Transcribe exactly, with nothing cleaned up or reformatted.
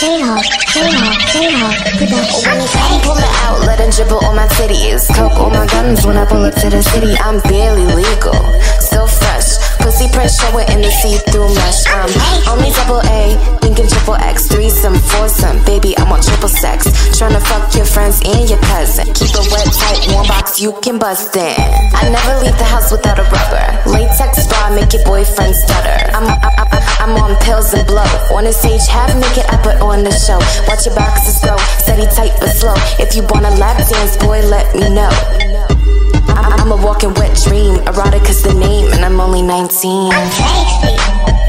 J-Hawk, J-Hawk, J-Hawk production. When it's time, pull me out, let it dribble on my titties. Coke on my guns when I pull up to the city. I'm barely legal, still fresh. Pussy press, show it in the see-through mesh. I'm only double A, thinking triple X, threesome, foursome. Baby, I want triple sex. Tryna fuck your friends and your cousin. Keep it wet, tight, warm box, you can bust in. I never leave the house without a rubber. Latex bra, make your boyfriend stutter. I'm, I, I, I'm on pills and blow. On the stage, half naked, I put on the show. Watch your boxes grow, steady, tight, but slow. If you wanna lap dance, boy, let me know. I'm a walking wet dream, Erotica's the name, and I'm only nineteen. Okay.